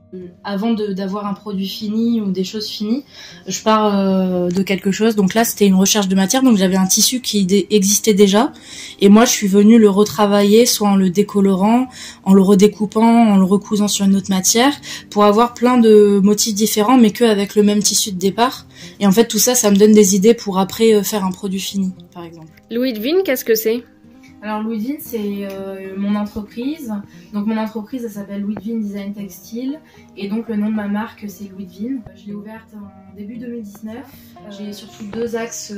Avant d'avoir un produit fini ou des choses finies, je pars de quelque chose. Donc là, c'était une recherche de matière. Donc j'avais un tissu qui existait déjà. Et moi, je suis venue le retravailler, soit en le décolorant, en le redécoupant, en le recousant sur une autre matière, pour avoir plein de motifs différents, mais qu'avec le même tissu de départ. Et en fait, tout ça, ça me donne des idées pour après faire un produit fini, par exemple. Louis Devine, qu'est-ce que c'est? Alors Louis Devine, c'est mon entreprise. Donc mon entreprise, elle s'appelle Louis Devine Design Textile. Et donc le nom de ma marque, c'est Louis Devine. Je l'ai ouverte en début 2019. J'ai surtout deux axes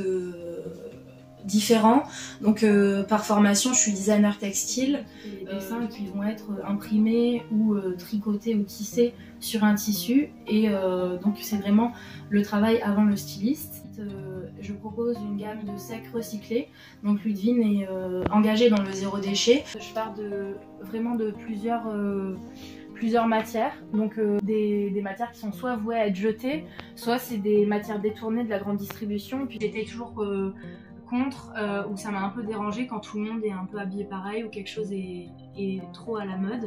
différents. Donc par formation, je suis designer textile. Les dessins qui vont être imprimés ou tricotés ou tissés sur un tissu. Et donc c'est vraiment le travail avant le styliste. Je propose une gamme de sacs recyclés. Donc Louis Devine est engagé dans le zéro déchet. Je pars vraiment de plusieurs matières. Donc des matières qui sont soit vouées à être jetées, soit c'est des matières détournées de la grande distribution. Et puis j'étais toujours contre, où ça m'a un peu dérangée quand tout le monde est un peu habillé pareil ou quelque chose est trop à la mode.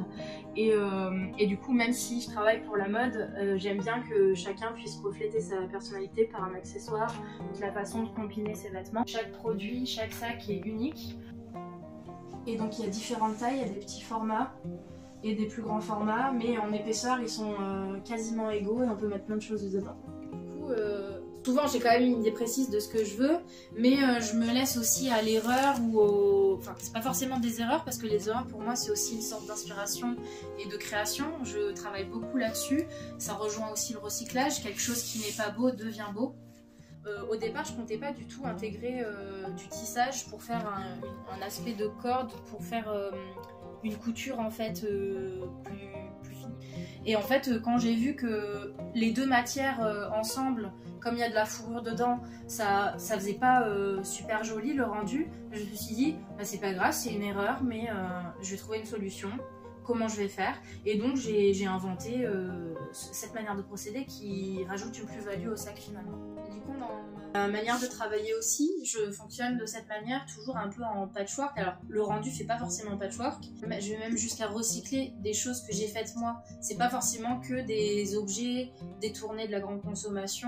Et du coup, même si je travaille pour la mode, j'aime bien que chacun puisse refléter sa personnalité par un accessoire, la façon de combiner ses vêtements. Chaque produit, chaque sac est unique. Et donc il y a différentes tailles, il y a des petits formats et des plus grands formats, mais en épaisseur ils sont quasiment égaux et on peut mettre plein de choses dedans. Du coup, souvent j'ai quand même une idée précise de ce que je veux, mais je me laisse aussi à l'erreur ou au... Enfin, c'est pas forcément des erreurs, parce que les erreurs pour moi c'est aussi une sorte d'inspiration et de création. Je travaille beaucoup là-dessus, ça rejoint aussi le recyclage, quelque chose qui n'est pas beau devient beau. Au départ, je comptais pas du tout intégrer du tissage pour faire un aspect de corde, pour faire une couture en fait plus fine. Et en fait, quand j'ai vu que les deux matières ensemble, comme il y a de la fourrure dedans, ça faisait pas super joli le rendu, je me suis dit, bah, c'est pas grave, c'est une erreur, mais je vais trouver une solution. Comment je vais faire? Et donc j'ai inventé cette manière de procéder qui rajoute une plus-value au sac finalement. Et du coup, dans ma manière de travailler aussi, je fonctionne de cette manière, toujours un peu en patchwork. Alors le rendu fait pas forcément patchwork, je vais même jusqu'à recycler des choses que j'ai faites moi. C'est pas forcément que des objets détournés de la grande consommation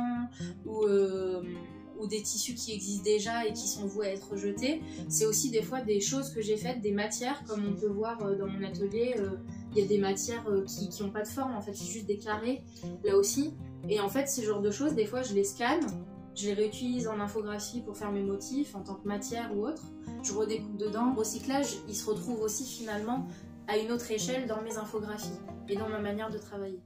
ou des tissus qui existent déjà et qui sont voués à être jetés. C'est aussi des fois des choses que j'ai faites, des matières, comme on peut voir dans mon atelier, il y a des matières qui n'ont pas de forme, en fait c'est juste des carrés, là aussi. Et en fait ces genres de choses, des fois je les scanne, je les réutilise en infographie pour faire mes motifs en tant que matière ou autre, je redécoupe dedans. Le recyclage, il se retrouve aussi finalement à une autre échelle dans mes infographies et dans ma manière de travailler.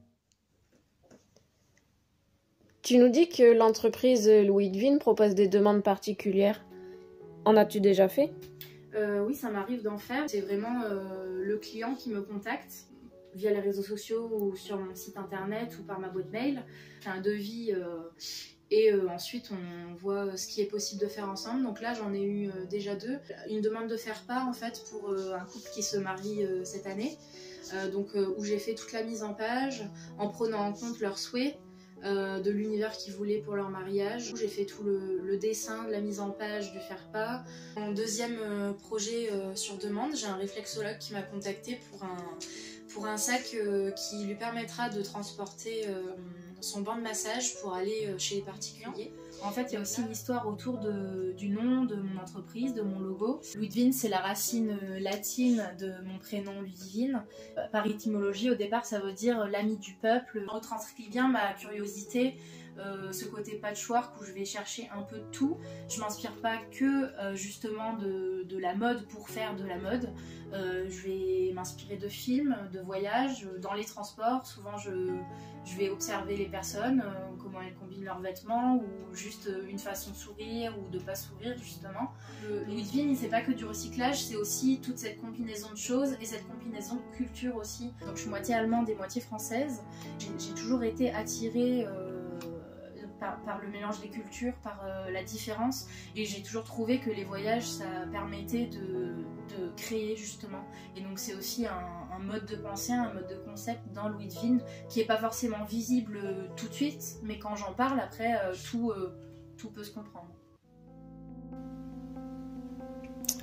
Tu nous dis que l'entreprise Louis Devine propose des demandes particulières. En as-tu déjà fait? Oui, ça m'arrive d'en faire. C'est vraiment le client qui me contacte via les réseaux sociaux ou sur mon site internet ou par ma boîte mail. C'est un devis et ensuite on voit ce qui est possible de faire ensemble. Donc là, j'en ai eu déjà deux. Une demande de faire part en fait pour un couple qui se marie cette année. Où j'ai fait toute la mise en page en prenant en compte leurs souhaits. De l'univers qu'ils voulaient pour leur mariage. J'ai fait tout le dessin, de la mise en page, du faire-part. Mon deuxième projet sur demande, j'ai un réflexologue qui m'a contacté pour un sac qui lui permettra de transporter son banc de massage pour aller chez les particuliers. En fait, il y a aussi une histoire autour du nom de mon entreprise, de mon logo. Louis Devine, c'est la racine latine de mon prénom Ludivine. Par étymologie, au départ, ça veut dire l'ami du peuple. Ça retranscrit bien ma curiosité, ce côté patchwork où je vais chercher un peu de tout. Je m'inspire pas que justement de la mode pour faire de la mode. Je vais m'inspirer de films, de voyages, dans les transports. Souvent, je vais observer les personnes, comment elles combinent leurs vêtements ou juste une façon de sourire ou de pas sourire justement. Louis Devine, c'est pas que du recyclage, c'est aussi toute cette combinaison de choses et cette combinaison de culture aussi. Donc je suis moitié allemande et moitié française. J'ai toujours été attirée par le mélange des cultures, par la différence, et j'ai toujours trouvé que les voyages ça permettait de créer justement. Et donc c'est aussi un mode de pensée, un mode de concept dans Louis Devine qui n'est pas forcément visible tout de suite, mais quand j'en parle après tout peut se comprendre.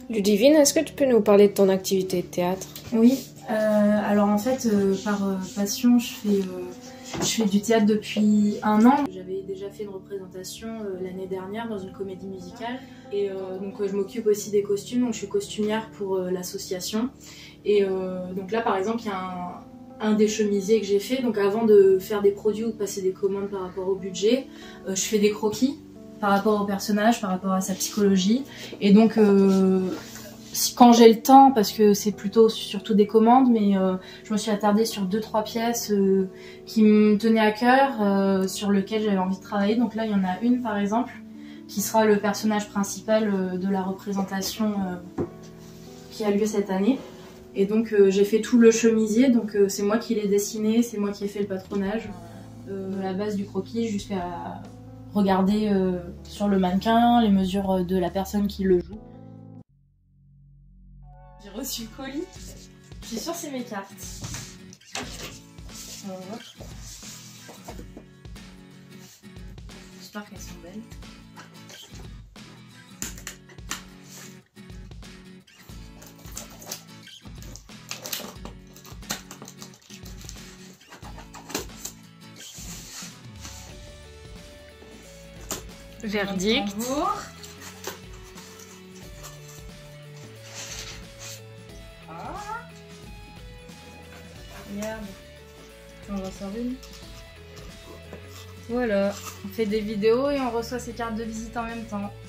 Ludivine, est-ce que tu peux nous parler de ton activité de théâtre? Oui, alors en fait, par passion, je fais du théâtre depuis 1 an. J'avais déjà fait une représentation l'année dernière dans une comédie musicale. Et donc je m'occupe aussi des costumes, donc je suis costumière pour l'association. Et donc là par exemple, il y a un des chemisiers que j'ai fait. Donc avant de faire des produits ou de passer des commandes par rapport au budget, je fais des croquis par rapport au personnage, par rapport à sa psychologie. Et donc quand j'ai le temps, parce que c'est plutôt surtout des commandes, mais je me suis attardée sur 2-3 pièces qui me tenaient à cœur, sur lesquelles j'avais envie de travailler. Donc là il y en a une par exemple qui sera le personnage principal de la représentation qui a lieu cette année. Et donc j'ai fait tout le chemisier, donc c'est moi qui l'ai dessiné, c'est moi qui ai fait le patronage, de la base du croquis jusqu'à regarder sur le mannequin les mesures de la personne qui le joue. J'ai reçu le colis, je suis sûre que c'est mes cartes. J'espère qu'elles sont belles. Verdict. Regarde, on ressort une. Voilà, on fait des vidéos et on reçoit ses cartes de visite en même temps.